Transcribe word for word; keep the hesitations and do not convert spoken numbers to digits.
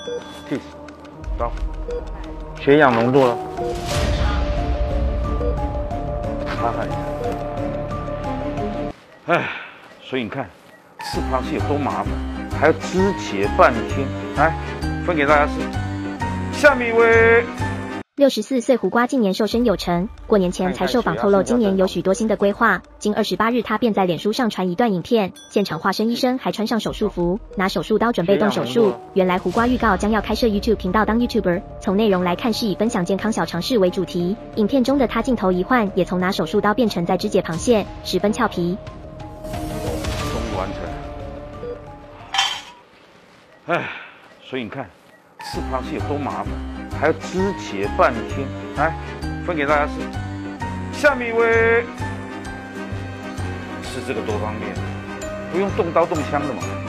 ，kiss， 高，血氧浓度了，擦看一下。哎，所以你看，吃螃蟹有多麻烦，还要肢解半天。来，分给大家吃。下面一位。 六十四岁胡瓜近年瘦身有成，过年前才受访透露今年有许多新的规划。经二十八日，他便在脸书上传一段影片，现场化身医生，还穿上手术服，拿手术刀准备动手术。原来胡瓜预告将要开设 YouTube 频道当 YouTuber， 从内容来看是以分享健康小常识为主题。影片中的他镜头一换，也从拿手术刀变成在肢解螃蟹，十分俏皮。 终于完成。哎，所以你看，吃螃蟹有多麻烦。还要肢解半天，来分给大家吃。下面一位吃这个多方便，不用动刀动枪的嘛。